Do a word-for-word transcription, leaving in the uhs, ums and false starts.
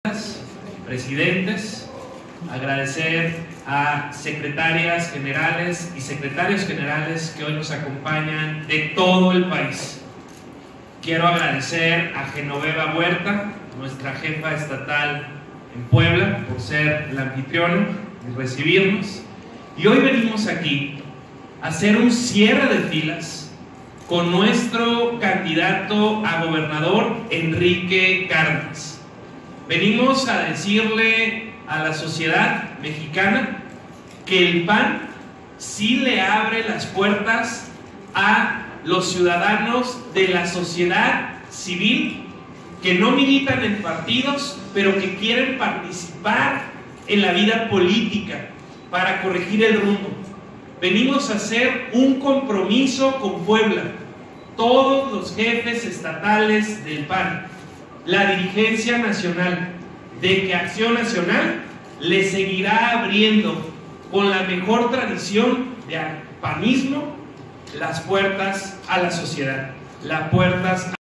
presidentes, agradecer a secretarias generales y secretarios generales que hoy nos acompañan de todo el país. Quiero agradecer a Genoveva Huerta, nuestra jefa estatal en Puebla, por ser la anfitriona y recibirnos. Y hoy venimos aquí a hacer un cierre de filas con nuestro candidato a gobernador, Enrique Cárdenas. Venimos a decirle a la sociedad mexicana que el P A N sí le abre las puertas a los ciudadanos de la sociedad civil que no militan en partidos, pero que quieren participar en la vida política para corregir el rumbo. Venimos a hacer un compromiso con Puebla, todos los jefes estatales del P A N, la dirigencia nacional, de que Acción Nacional le seguirá abriendo con la mejor tradición de panismo las puertas a la sociedad, las puertas